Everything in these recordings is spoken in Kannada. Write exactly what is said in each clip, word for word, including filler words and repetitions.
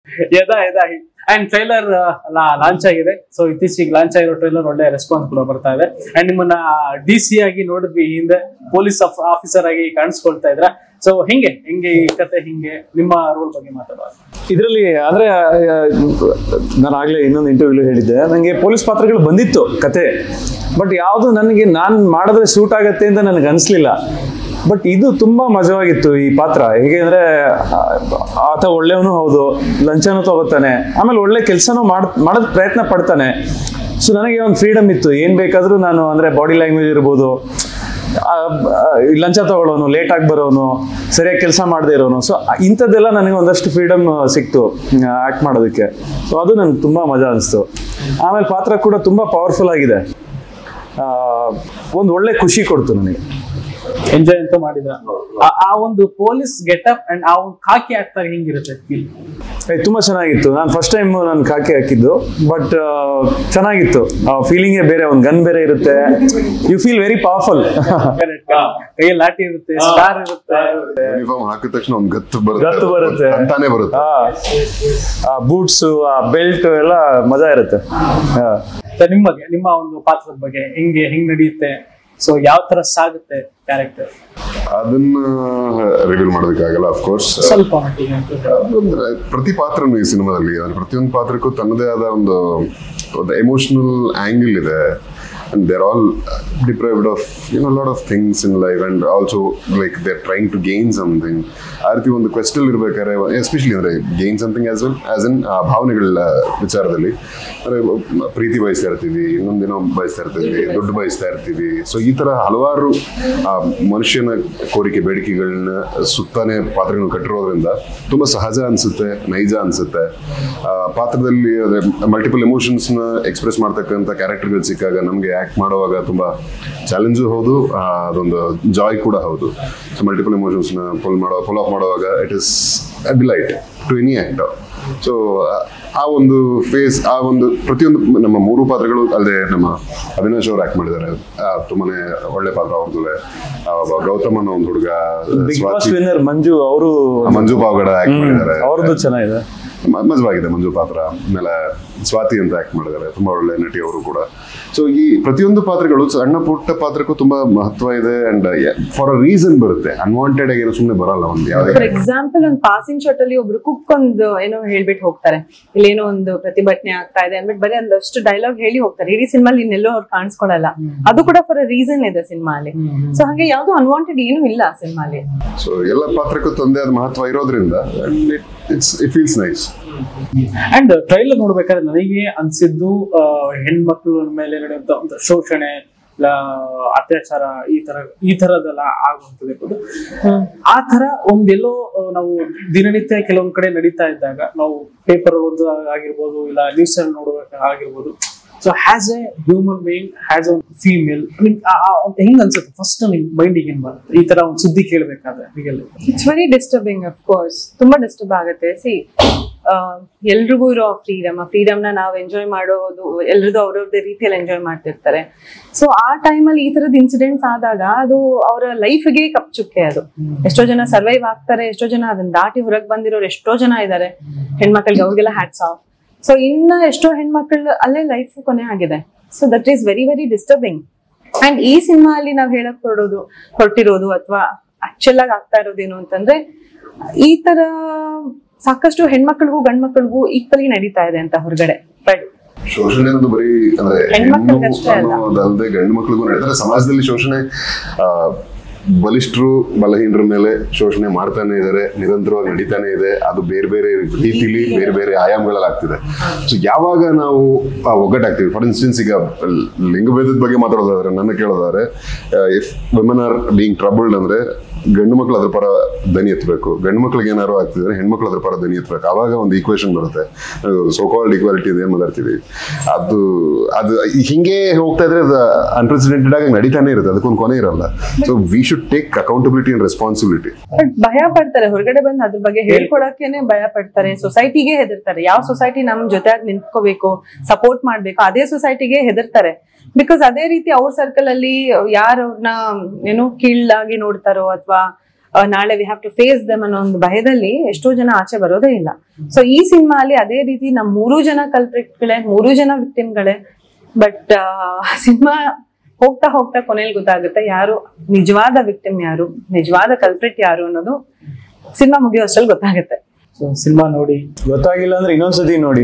ಯದಾ ಯದಾ ಅಂಡ್ ಟ್ರೈಲರ್ ಲಾಂಚ್ ಆಗಿದೆ. ಸೊ ಇತ್ತೀಚೆಗೆ ಲಾಂಚ್ ಆಗಿರೋ ಟ್ರೈಲರ್ ಒಳ್ಳೆ ರೆಸ್ಪಾನ್ಸ್ ಕೂಡ ಬರ್ತಾ ಇದೆ. ಅಂಡ್ ನಿಮ್ಮನ್ನ ಡಿ ಸಿ ಆಗಿ ನೋಡಿದ್ವಿ, ಹಿಂದೆ ಪೊಲೀಸ್ ಆಫೀಸರ್ ಆಗಿ ಕಾಣಿಸ್ಕೊಳ್ತಾ ಇದ್ರ. ಸೊ ಹೆಂಗೆ ಹೆಂಗೆ ಈ ಕತೆ, ಹಿಂಗೆ ನಿಮ್ಮ ರೋಲ್ ಬಗ್ಗೆ ಮಾತಾಡೋದು ಇದರಲ್ಲಿ. ಅಂದ್ರೆ ನಾನು ಆಗ್ಲೇ ಇನ್ನೊಂದು ಇಂಟರ್ವ್ಯೂ ಹೇಳಿದ್ದೆ, ನನಗೆ ಪೊಲೀಸ್ ಪಾತ್ರಗಳು ಬಂದಿತ್ತು ಕತೆ, ಬಟ್ ಯಾವುದು ನನಗೆ ನಾನು ಮಾಡಿದ್ರೆ ಸೂಟ್ ಆಗತ್ತೆ ಅಂತ ನನಗೆ ಅನಿಸ್ಲಿಲ್ಲ. ಬಟ್ ಇದು ತುಂಬಾ ಮಜವಾಗಿತ್ತು ಈ ಪಾತ್ರ. ಹೇಗೆ ಅಂದ್ರೆ ಆತ ಒಳ್ಳೆಯವನು ಹೌದು, ಲಂಚನೂ ತಗೋತಾನೆ, ಆಮೇಲೆ ಒಳ್ಳೆ ಕೆಲಸನೂ ಮಾಡ್ ಮಾಡೋದ್ ಪ್ರಯತ್ನ ಪಡ್ತಾನೆ. ಸೊ ನನಗೆ ಒಂದು ಫ್ರೀಡಮ್ ಇತ್ತು, ಏನ್ ಬೇಕಾದ್ರೂ ನಾನು ಅಂದ್ರೆ ಬಾಡಿ ಲ್ಯಾಂಗ್ವೇಜ್ ಇರ್ಬೋದು, ಲಂಚ ತಗೊಳ್ಳೋನು, ಲೇಟ್ ಆಗಿ ಬರೋನು, ಸರಿಯಾಗಿ ಕೆಲಸ ಮಾಡದೇ ಇರೋನು. ಸೊ ಇಂಥದ್ದೆಲ್ಲ ನನಗೆ ಒಂದಷ್ಟು ಫ್ರೀಡಮ್ ಸಿಕ್ತು ಆಕ್ಟ್ ಮಾಡೋದಕ್ಕೆ. ಸೊ ಅದು ನನಗೆ ತುಂಬಾ ಮಜಾ ಅನಿಸ್ತು. ಆಮೇಲೆ ಪಾತ್ರ ಕೂಡ ತುಂಬಾ ಪವರ್ಫುಲ್ ಆಗಿದೆ, ಒಂದು ಒಳ್ಳೆ ಖುಷಿ ಕೊಡ್ತು ನನಗೆ. ಎಂಜಾಯ್ ಅಂತ ಮಾಡಿದ್ರ ಆ ಒಂದು ಪೊಲೀಸ್ ಗೆಟಪ್ ಅಂಡ್ ಆ ಒಂದು ಖಾಕಿ ಹಾಕ್ತಾರೆ, ಹಿಂಗಿರುತ್ತೆ ಫೀಲ್? ತುಂಬಾ ಚೆನ್ನಾಗಿತ್ತು. ನಾನು ಫಸ್ಟ್ ಟೈಮ್ ನಾನು ಖಾಕಿ ಹಾಕಿದ್ದು, ಬಟ್ ಚೆನ್ನಾಗಿತ್ತು. ಆ ಫೀಲಿಂಗೇ ಬೇರೆ, ಒಂದು ಗನ್ ಬೇರೆ ಇರುತ್ತೆ, ಯು ಫೀಲ್ ವೆರಿ ಪವರ್ಫುಲ್. ಕೈಯಲ್ಲಿ ಲಾಠಿ ಇರುತ್ತೆ, ಸ್ಟಾರ್ ಇರುತ್ತೆ, ಯೂನಿಫಾರ್ಮ್ ಹಾಕಿದ ತಕ್ಷಣ ಒಂದು ಗತ್ತು ಗತ್ತು ಬರುತ್ತೆ, ಅಂತಾನೆ ಬರುತ್ತೆ. ಆ ಬೂಟ್ಸ್, ಆ ಬೆಲ್ಟ್ ಎಲ್ಲ ಮಜಾ ಇರುತ್ತೆ. ನಿಮಗೆ ನಿಮ್ಮ ಒಂದು ಪಾತ್ರದ ಬಗ್ಗೆ ಹೆಂಗೆ ಹೆಂಗ್ ನಡೆಯುತ್ತೆ, ಸೊ ಯಾವ ತರ ಸಾಗುತ್ತೆ ಕ್ಯಾರೆಕ್ಟರ್, ಅದನ್ನ ರಿವೀಲ್ ಮಾಡೋದಕ್ಕಾಗಲ್ಲ ಅಫ್ಕೋರ್ಸ್. ಸ್ವಲ್ಪ ಪ್ರತಿ ಪಾತ್ರನೂ ಈ ಸಿನಿಮಾದಲ್ಲಿ, ಪ್ರತಿಯೊಂದು ಪಾತ್ರಕ್ಕೂ ತನ್ನದೇ ಆದ ಒಂದು ಎಮೋಷನಲ್ ಆಂಗಲ್ ಇದೆ. And they're all deprived of, you know, a lot of things in life, and also like they're trying to gain something. ಆ ರೀತಿ ಒಂದು ಕ್ವೆಸ್ಟ್ ಅಲ್ಲಿ ಇರ್ಬೇಕಾದ್ರೆ, ಎಸ್ಪೆಷಲಿ ಅಂದ್ರೆ gain something as well as in ಭಾವನೆಗಳ ವಿಚಾರದಲ್ಲಿ, ಅಂದ್ರೆ ಪ್ರೀತಿ ಬಯಸ್ತಾ ಇರ್ತೀವಿ, ಇನ್ನೊಂದಿನೋ ಬಯಸ್ತಾ ಇರ್ತೀವಿ, ದುಡ್ಡು ಬಯಸ್ತಾ ಇರ್ತೀವಿ. ಸೊ ಈ ತರ ಹಲವಾರು ಮನುಷ್ಯನ ಕೋರಿಕೆ ಬೇಡಿಕೆಗಳನ್ನ ಸುತ್ತಾನೆ ಪಾತ್ರಗಳನ್ನ ಕಟ್ಟಿರೋದ್ರಿಂದ ತುಂಬಾ ಸಹಜ ಅನ್ಸುತ್ತೆ, ನೈಜ ಅನ್ಸುತ್ತೆ. ಪಾತ್ರದಲ್ಲಿ ಮಲ್ಟಿಪಲ್ ಎಮೋಷನ್ಸ್ ನ ಎಕ್ಸ್ಪ್ರೆಸ್ ಮಾಡ್ತಕ್ಕಂಥ ಕ್ಯಾರೆಕ್ಟರ್ಗಳು ಸಿಕ್ಕಾಗ ನಮ್ಗೆ ಆಕ್ಟ್ ಮಾಡುವಾಗ ತುಂಬಾ ಚಾಲೆಂಜು ಹೌದು, ಅದೊಂದು ಜಾಯ್ ಕೂಡ ಹೌದು. ಸೊ ಮಲ್ಟಿಪಲ್ ಎಮೋಷನ್ಸ್ ನ ಫುಲ್ ಮಾಡೋ ಫುಲ್ ಆಫ್ ಮಾಡುವಾಗ it is a delight to any actor. So ಆ ಒಂದು ಫೇಸ್, ಆ ಒಂದು ಪ್ರತಿಯೊಂದು ನಮ್ಮ ಮೂರು ಪಾತ್ರಗಳು ಅಲ್ಲದೆ ನಮ್ಮ ಅವಿನಾಶ್ ಅವ್ರು ಆಕ್ಟ್ ಮಾಡಿದ್ದಾರೆ, ತುಂಬಾನೇ ಒಳ್ಳೆ ಪಾತ್ರ ಅವ್ರದ್ದು. ಗೌತಮ್ ಅನ್ನೋ ಒಂದು ಹುಡುಗ, ಮಂಜು ಅವರು ಮಂಜು ಪಾವಗಡ ಆಕ್ಟ್ ಮಾಡಿದ್ದಾರೆ, ಅವ್ರದ್ದು ಚೆನ್ನಾಗಿದೆ, ಮಜವಾಗಿದೆ ಮಂಜು ಪಾತ್ರ. ಆಮೇಲೆ ಸ್ವಾತಿ ಅಂತ ಆಕ್ಟ್ ಮಾಡಿದ್ದಾರೆ, ತುಂಬಾ ಒಳ್ಳೆ ನಟಿ ಅವರು ಕೂಡ. ಸೊ ಈ ಪ್ರತಿಯೊಂದು ಪಾತ್ರಗಳು ಸಣ್ಣ ಪುಟ್ಟ ಪಾತ್ರಕ್ಕೂ ತುಂಬಾ ಮಹತ್ವ ಇದೆ, ಅಂಡ್ ಫಾರ್ ಅ ರೀಸನ್ ಬರುತ್ತೆ, ಅನ್ವಾಂಟೆಡ್ ಆಗಿ ಏನೋ ಸುಮ್ಮನೆ ಬರಲ್ಲ. ಒಂದು ಯಾವ್ದು ಫಾರ್ ಎಕ್ಸಾಂಪಲ್ ಒಂದು ಪಾಸಿಂಗ್ ಶಾಟ್ ಅಲ್ಲಿ ಒಬ್ರು ಕುಕ್ ಒಂದು ಏನೋ ಹೇಳ್ಬಿಟ್ಟು ಹೋಗ್ತಾರೆ, ಇಲ್ಲೇನೋ ಒಂದು ಪ್ರತಿಭಟನೆ ಆಗ್ತಾ ಇದೆ ಅಂದ್ಬಿಟ್ಟು ಬರೀ ಒಂದಷ್ಟು ಡೈಲಾಗ್ ಹೇಳಿ ಹೋಗ್ತಾರೆ. ಇಡೀ ಸಿನಿಮಾಲಿ ಇನ್ನೆಲ್ಲೋ ಅವ್ರು ಕಾಣಿಸ್ಕೊಳ್ಳಲ್ಲ, ಅದು ಕೂಡ ಫಾರ್ ಅ ರೀಸನ್ ಇದೆ ಸಿನಿಮಾಲಿ. ಸೊ ಹಾಗೆ ಯಾವ್ದು ಅನ್ವಾಂಟೆಡ್ ಏನು ಇಲ್ಲ ಸಿನಿಮಾಲಿ. ಸೊ ಎಲ್ಲ ಪಾತ್ರಕ್ಕೂ ತಂದೆ ಆದ ಮಹತ್ವ ಇರೋದ್ರಿಂದ it feels nice. And trailer ನೋಡ್ಬೇಕಾದ್ರೆ ನನಗೆ ಅನ್ಸಿದ್ದು, ಹೆಣ್ಮಕ್ಳ ಮೇಲೆ ನಡೆಯುವಂತ ಒಂದು ಶೋಷಣೆ, ಅತ್ಯಾಚಾರ, ಈ ತರ ಈ ತರದೆಲ್ಲ ಆಗುವಂತದ್ದು. ಆ ತರ ಒಂದೆಲ್ಲೋ ನಾವು ದಿನನಿತ್ಯ ಕೆಲವೊಂದ್ ಕಡೆ ನಡೀತಾ ಇದ್ದಾಗ ನಾವು ಪೇಪರ್ ಓದೋ ಆಗಿರ್ಬೋದು, ಇಲ್ಲ ನ್ಯೂಸ್ ಅಲ್ಲಿ ನೋಡ್ಬೇಕು ಆಗಿರ್ಬೋದು. So has a human being, has a female, ಹೆಂಗ್ ಅನ್ಸುತ್ತೆ ಫಸ್ಟ್ ನಿಮ್ ಮೈಂಡಿಗೆ ಏನ್ ಬರುತ್ತೆ ಈ ತರ ಒಂದು ಸುದ್ದಿ ಕೇಳ್ಬೇಕಾದ್ರೆ? It's very disturbing, of course ತುಂಬಾ ಡಿಸ್ಟರ್ಬ್ ಆಗುತ್ತೆ. ಸಿ ಎಲ್ರಿಗೂ ಇರೋ ಫ್ರೀಡಮ್, ಆ ಫ್ರೀಡಮ್ ನ ನಾವು ಎಂಜಾಯ್ ಮಾಡೋದು, ಎಲ್ರಿಗೂ ಅವ್ರವ್ರದೇ ರೀತಿಯಲ್ಲಿ ಎಂಜಾಯ್ ಮಾಡ್ತಿರ್ತಾರೆ. ಸೊ ಆ ಟೈಮಲ್ಲಿ ಈ ತರದ ಇನ್ಸಿಡೆಂಟ್ಸ್ ಆದಾಗ ಅದು ಅವರ ಲೈಫ್ಗೆ ಕಪ್ಚುಕ್ಕೆ. ಅದು ಎಷ್ಟೋ ಜನ ಸರ್ವೈವ್ ಆಗ್ತಾರೆ, ಎಷ್ಟೋ ಜನ ಅದನ್ನ ದಾಟಿ ಹೊರಗೆ ಬಂದಿರೋರು ಎಷ್ಟೋ ಜನ ಇದ್ದಾರೆ ಹೆಣ್ಮಕ್ಳಿಗೆ, ಅವ್ರಿಗೆಲ್ಲ ಹ್ಯಾಟ್ಸ್ ಆಫ್. ಸೊ ಇನ್ನ ಎಷ್ಟೋ ಹೆಣ್ಮಕ್ಳು ಅಲ್ಲೇ ಲೈಫ್ ಕೊನೆ ಆಗಿದೆ. So that is very very disturbing. And ಈ ಸಿನಿಮಾ ಅಲ್ಲಿ ನಾವ್ ಹೇಳಕ್ ಹೊರಡೋದು ಹೊರಟಿರೋದು ಅಥವಾ ಆಕ್ಚುಲ್ ಆಗಿ ಆಗ್ತಾ ಇರೋದೇನು ಅಂತಂದ್ರೆ, ಈ ತರ ಸಾಕಷ್ಟು ಹೆಣ್ಮಕ್ಳಿಗೂ ಗಂಡ್ ಮಕ್ಳಿಗೂ ಈಕ್ವಲಿ ನಡೀತಾ ಇದೆ ಅಂತ ಹೊರಗಡೆ. ಬಟ್ ಶೋಷಣೆ ಅನ್ನೋದು ಬರೀ ಅಂದ್ರೆ ಅನ್ನೋದಲ್ಲದೆ ಗಂಡು ಮಕ್ಳಿಗೂ ನಡೀತಾರೆ. ಸಮಾಜದಲ್ಲಿ ಶೋಷಣೆ ಬಲಿಷ್ಠರು ಬಲಹೀನರ ಮೇಲೆ ಶೋಷಣೆ ಮಾಡ್ತಾನೆ ಇದ್ದಾರೆ, ನಿರಂತರವಾಗಿ ನಡೀತಾನೆ ಇದೆ. ಅದು ಬೇರೆ ಬೇರೆ ರೀತಿಲಿ ಬೇರೆ ಬೇರೆ ಆಯಾಮಗಳಲ್ಲಿ ಆಗ್ತಿದೆ. ಸೊ ಯಾವಾಗ ನಾವು ಒಗ್ಗಟ್ಟಾಗ್ತೀವಿ, ಫಾರ್ ಇನ್ಸ್ಟೆನ್ಸ್ ಈಗ ಲಿಂಗಭೇದದ ಬಗ್ಗೆ ಮಾತಾಡೋದಾದ್ರೆ, ನನ್ನ ಕೇಳೋದಾದ್ರೆ, if women are being troubled ಅಂದ್ರೆ ಗಂಡು ಮಕ್ಳು ಅದ್ರ ಪರ ದನಿ ಎತ್ತಬೇಕು, ಗಂಡು ಮಕ್ಳಿಗೆ ಏನಾರು ಆಗ್ತಿದ್ರೆ ಹೆಣ್ಮಕ್ಳು ಅದ್ರ ಪರ ದನಿ ಎತ್ತಬೇಕು. ಆವಾಗ ಒಂದು ಈಕ್ವೇಶನ್ ಬರುತ್ತೆ. ಸೋ ಕಾಲ್ಡ್ ಈಕ್ವಾಲಿಟಿ ಇದೆ ಮಾತಾಡ್ತೀವಿ, ಅದು ಅದು ಹಿಂಗೆ ಹೋಗ್ತಾ ಇದ್ರೆ ಅದು ಅನ್ಪ್ರೆಸಿಡೆಂಟೆಡ್ ಆಗಿ ನಡೀತಾನೆ ಇರುತ್ತೆ, ಅದಕ್ಕೊಂದು ಕೊನೆ ಇರಲ್ಲ. So we should take accountability and responsibility. But ಭಯ ಪಡ್ತಾರೆ ಹೊರಗಡೆ ಬಂದು ಅದ್ರ ಬಗ್ಗೆ ಹೇಳ್ಕೊಡಕ್ಕೇನೆ ಭಯ ಪಡ್ತಾರೆ. ಸೊಸೈಟಿಗೆ ಹೆದರ್ತಾರೆ. ಯಾವ ಸೊಸೈಟಿ ನಮ್ ಜೊತೆಯಾಗಿ ನಿಂತ್ಕೋಬೇಕು, ಸಪೋರ್ಟ್ ಮಾಡ್ಬೇಕು, ಅದೇ ಸೊಸೈಟಿಗೆ ಹೆದರ್ತಾರೆ. ಬಿಕಾಸ್ ಅದೇ ರೀತಿ ಅವ್ರ ಸರ್ಕಲ್ ಅಲ್ಲಿ ಯಾರು ಅವ್ರನ್ನ ಏನೋ ಕೀಳಾಗಿ ನೋಡ್ತಾರೋ ಅಥವಾ ನಾಳೆ we have to face them ಅನ್ನೋ ಒಂದು ಭಯದಲ್ಲಿ ಎಷ್ಟೋ ಜನ ಆಚೆ ಬರೋದೇ ಇಲ್ಲ. ಸೊ ಈ ಸಿನಿಮಾ ಅಲ್ಲಿ ಅದೇ ರೀತಿ ನಮ್ ಮೂರು ಜನ ಕಲ್ಪ್ರಿಟ್ಗಳೇ, ಮೂರು ಜನ ವಿಕ್ಟಿಮ್ಗಳೇ. ಬಟ್ ಸಿನಿಮಾ ಹೋಗ್ತಾ ಹೋಗ್ತಾ ಕೊನೆಯಲ್ಲಿ ಗೊತ್ತಾಗುತ್ತೆ ಯಾರು ನಿಜವಾದ ವಿಕ್ಟಿಮ್, ಯಾರು ನಿಜವಾದ ಕಲ್ಪ್ರಿಟ್ ಯಾರು ಅನ್ನೋದು ಸಿನಿಮಾ ಮುಗಿಯೋ ಅಷ್ಟ್ರಲ್ಲಿ ಗೊತ್ತಾಗುತ್ತೆ. ಸೊ ಸಿನಿಮಾ ನೋಡಿ, ಗೊತ್ತಾಗಿಲ್ಲ ಅಂದ್ರೆ ಇನ್ನೊಂದ್ಸತಿ ನೋಡಿ,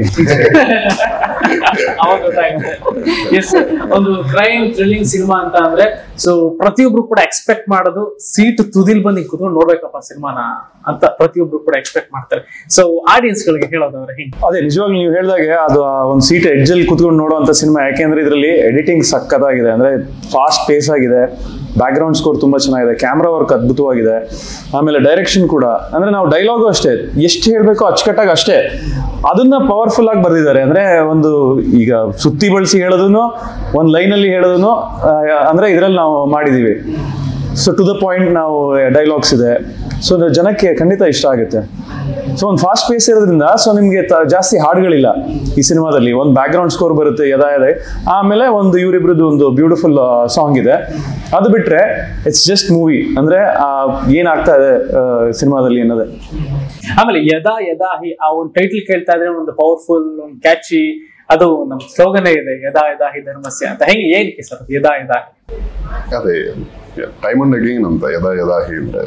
ಅವಾಗ ಗೊತ್ತಾಗುತ್ತೆ. ಎಸ್, ಒಂದು ಕ್ರೈಮ್ ಥ್ರಿಲ್ಲಿಂಗ್ ಸಿನಿಮಾ ಅಂತ ಅಂದ್ರೆ ಸೊ ಪ್ರತಿಯೊಬ್ರು ಕೂಡ ಎಕ್ಸ್ಪೆಕ್ಟ್ ಮಾಡೋದು ಸೀಟ್ ತುದಿಲ್ ಬಂದು ಕೂತ್ಕೊಂಡು ನೋಡ್ಬೇಕಪ್ಪ ಸಿನಿಮಾನ ಅಂತ ಪ್ರತಿಯೊಬ್ರು ಕೂಡ ಎಕ್ಸ್ಪೆಕ್ಟ್ ಮಾಡ್ತಾರೆ. ಸೊ ಆಡಿಯನ್ಸ್ ಗಳಿಗೆ ಹೇಳೋದವ್ರೆ ಹಿಂಗೆ. ಅದೇ ನಿಜವಾಗ್ಲೂ ನೀವು ಹೇಳಿದಾಗೆ ಅದು ಒಂದು ಸೀಟ್ ಎಡ್ಜ್ ಅಲ್ಲಿ ಕುತ್ಕೊಂಡು ನೋಡುವಂತ ಸಿನಿಮಾ. ಯಾಕೆಂದ್ರೆ ಇದರಲ್ಲಿ ಎಡಿಟಿಂಗ್ ಸಕ್ಕತ್ತಾಗಿದೆ, ಅಂದ್ರೆ ಫಾಸ್ಟ್ ಪೇಸ್ ಆಗಿದೆ, ಬ್ಯಾಕ್ ಗ್ರೌಂಡ್ ಸ್ಕೋರ್ ತುಂಬಾ ಚೆನ್ನಾಗಿದೆ, ಕ್ಯಾಮ್ರಾ ವರ್ಕ್ ಅದ್ಭುತವಾಗಿದೆ, ಆಮೇಲೆ ಡೈರೆಕ್ಷನ್ ಕೂಡ. ಅಂದ್ರೆ ನಾವು ಡೈಲಾಗು ಅಷ್ಟೇ, ಎಷ್ಟು ಹೇಳ್ಬೇಕು ಅಚ್ಚುಕಟ್ಟಾಗಿ ಅಷ್ಟೇ, ಅದನ್ನ ಪವರ್ಫುಲ್ ಆಗಿ ಬರ್ದಿದ್ದಾರೆ. ಅಂದ್ರೆ ಒಂದು ಈಗ ಸುತ್ತಿ ಬಳಸಿ ಹೇಳೋದನ್ನು ಒಂದು ಲೈನ್ ಅಲ್ಲಿ ಹೇಳೋದನ್ನು ಅಂದ್ರೆ ಇದ್ರಲ್ಲಿ ನಾವು ಮಾಡಿದೀವಿ. ಸೊ ಟು ದ ಪಾಯಿಂಟ್ ನಾವು ಡೈಲಾಗ್ಸ್ ಇದೆ. ಸೊ ಜನಕ್ಕೆ ಖಂಡಿತ ಇಷ್ಟ ಆಗುತ್ತೆ. ಸೊ ಒಂದು ಫಾಸ್ಟ್ ಪೇಸ್ ಇರೋದ್ರಿಂದ ಸೊ ನಿಮ್ಗೆ ಜಾಸ್ತಿ ಹಾಡುಗಳಿಲ್ಲ ಈ ಸಿನಿಮಾದಲ್ಲಿ. ಒಂದು ಬ್ಯಾಕ್ ಗ್ರೌಂಡ್ ಸ್ಕೋರ್ ಬರುತ್ತೆ ಯದಾ ಯದಾ, ಆಮೇಲೆ ಒಂದು ಇವರಿಬ್ರದ್ದು ಒಂದು ಬ್ಯೂಟಿಫುಲ್ ಸಾಂಗ್ ಇದೆ. ಅದು ಬಿಟ್ರೆ ಇಟ್ಸ್ ಜಸ್ಟ್ ಮೂವಿ. ಅಂದ್ರೆ ಏನಾಗ್ತಾ ಇದೆ ಸಿನಿಮಾದಲ್ಲಿ ಅನ್ನೋದೇ. ಆಮೇಲೆ ಯದಾ ಯದಾ ಹಿ ಆ ಒಂದು ಟೈಟಲ್ ಕೇಳ್ತಾ ಇದ್ರೆ ಒಂದು ಪವರ್ಫುಲ್, ಒಂದು ಕ್ಯಾಚಿ, ಅದು ನಮ್ ಸ್ಲೋಗನೇ ಇದೆ, ಯದಾ ಯದಾ ಹಿ ಧರ್ಮಸ್ಯ ಅಂತ. ಹೆಂಗೆ ಏನಕ್ಕೆ ಸರ್ ಯದಾ ಯದಾ? ಅದೇ ಟೈಮ್ ಅಂಡ್ ಅಗೇನ್ ಅಂತ ಯದಾ ಯದಾ ಹಿ ಇದೆ,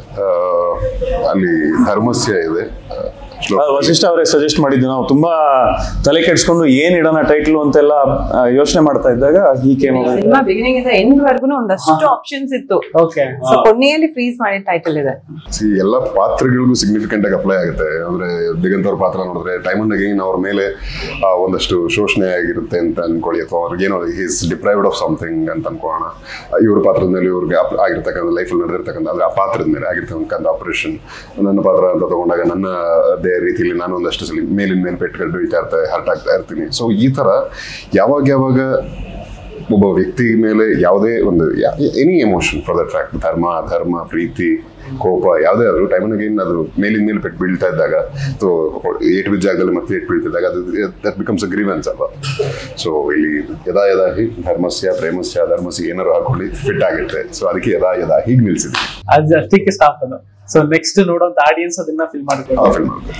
ಅಲ್ಲಿ ಧರ್ಮಸ್ಯ ಇದೆ. ವಸಿಷ್ಠ ಅವರೇ ಸಜೆಸ್ಟ್ ಮಾಡಿದ್ದು. ನಾವು ತುಂಬಾ ತಲೆ ಕೆಡ್ಸ್ಕೊಂಡು ಏನ್ ಇಡೋಣ ಟೈಟ್ಲ್ ಅಂತೆಲ್ಲ ಯೋಚನೆ ಮಾಡ್ತಾ ಇದ್ದಾಗ ಈ ಕೇಮ್ ಸಿನಿಮಾ ಬಿಗಿನಿಂಗ್ ಇಂದ ಎಂಡ್ ವರ್ಗು ಒಂದಷ್ಟು ಆಪ್ಷನ್ಸ್ ಇತ್ತು. ಓಕೆ, ಸೊ ಕೊನೆಯಲ್ಲಿ ಫ್ರೀಸ್ ಮಾಡಿದ ಟೈಟಲ್ ಇದೆ. ಎಲ್ಲ ಪಾತ್ರಗಳಿಗೂ ಸಿಗ್ನಿಫಿಕೆಂಟ್ ಆಗಿ ಅಪ್ಲೈ ಆಗುತ್ತೆ. ಅಂದ್ರೆ ದಿಗಂತ್ ಅವ್ರ ಪಾತ್ರ ನೋಡಿದ್ರೆ ಟೈಮ್ ಅಂಡ್ ಅಗೇನ್ ಅವ್ರ ಮೇಲೆ ಒಂದಷ್ಟು ಶೋಷಣೆ ಆಗಿರುತ್ತೆ ಅಂತ ಅನ್ಕೊಳ್ಳಿ, ಅಥವಾ ಅವ್ರಿಗೆ ಏನೋ ಈಸ್ ಡಿಪ್ರೈವ್ಡ್ ಆಫ್ ಸಮಥಿಂಗ್ ಅಂತ ಅನ್ಕೋಣ. ಇವ್ರ ಪಾತ್ರದ ಮೇಲೆ ಇವ್ರಿಗೆ ಆಗಿರ್ತಕ್ಕಂಥ ಲೈಫಲ್ಲಿ ನಡೆದಿರ್ತಕ್ಕಂಥ ಅಂದ್ರೆ ಆ ಪಾತ್ರದ ಮೇಲೆ ಆಗಿರ್ತಕ್ಕಂಥ ಆಪರೇಷನ್, ನನ್ನ ಪಾತ್ರ ಅಂತ ತಗೊಂಡಾಗ ನನ್ನ ರೀತಿಯಲ್ಲಿ ನಾನು ಒಂದಷ್ಟು ಸಲ ಮೇಲಿನ ಮೇಲೆ ಪೆಟ್ಟುಗಳು ಬೀಳ್ತಾ ಇರ್ತವೆ, ಹರ್ಟ್ ಆಗ್ತಾ ಇರ್ತೀನಿ. ಸೊ ಈ ತರ ಯಾವಾಗ ಯಾವಾಗ ಒಬ್ಬ ವ್ಯಕ್ತಿ ಮೇಲೆ ಯಾವುದೇ ಒಂದು any emotion for that fact, ಧರ್ಮ ಅಧರ್ಮ, ಪ್ರೀತಿ, ಕೋಪ ಯಾವುದೇ ಆದ್ರೂ ಟೈಮ್ ಅಗೇನ್ ಅದು ಮೇಲಿನ ಮೇಲೆ ಪೆಟ್ಟು ಬೀಳ್ತಾ ಇದ್ದಾಗ, ಸೊ ಏಟ್ ಬಿದ್ದ ಜಾಗದಲ್ಲಿ ಮತ್ತೆ ಏಟ್ ಬೀಳ್ತಿದ್ದಾಗ ಅದು ದಟ್ ಬಿಕಮ್ಸ್ ಅ ಗ್ರೀವೆನ್ಸ್ ಅಲ್ವಾ. ಸೊ ಇಲ್ಲಿ ಯದಾ ಯದಾ ಹಿ ಧರ್ಮಸ್ಯ ಪ್ರೇಮಸ್ಯ ಧರ್ಮಸ್ಯ ಏನಾರು ಹಾಕೊಳ್ಳಿ ಫಿಟ್ ಆಗುತ್ತೆ. ಸೊ ಅದಕ್ಕೆ ಯದಾ ಯದಾ ಹೀಗೆ ನಿಲ್ಸಿದ್ವಿ. ಅದು ಅಷ್ಟಕ್ಕೆ ಸ್ಟಾಪ್ ಅದು. ಸೊ ನೆಕ್ಸ್ಟ್ ನೋಡುವಂತ ಆಡಿಯನ್ಸ್ ಅದನ್ನ ಫಿಲ್ ಮಾಡ್ತಾರೆ.